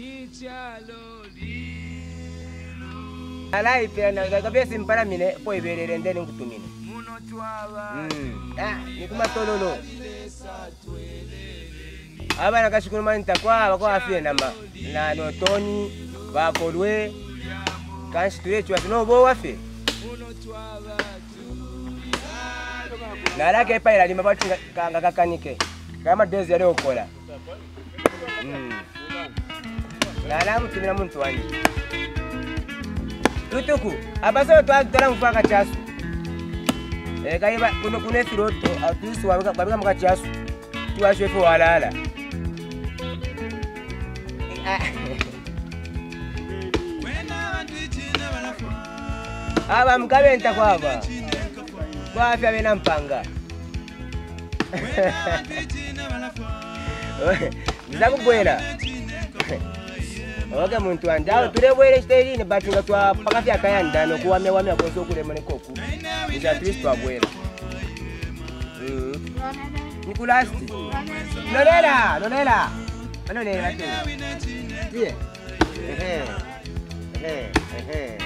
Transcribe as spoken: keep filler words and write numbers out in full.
Alai pia na kabisa simpara mine po iberere ndeni nkutumine. Mm. Ah, nikuma tololo. Aba nakashukuru mani takwa bakwa afie namba. Na no Tony bakolwe kanshi tuyechu atino bo wafe. Na lake pa ila lima batu kanga kakanike. Kama dozi yale okola. Mm. Na la mutumina muntu wanje. Tutuku, abaso twatara mfaka chasu. Eh kaiba kuno kunethiro to atusu wabika babika mka chasu. Tuwashwe fo walala. Aba mkabenta kwaba. Kwa afya bena mpanga. Nizakubwela. Oke muntu andao turebwele stage batunga twa pakafya kayanda no kuwamya wamya kozo kule mane koku. Nja Kristo abwela. Mm. Nikulasti. Nolela, nolela. Nolela tena. Die. Eh eh. Eh eh.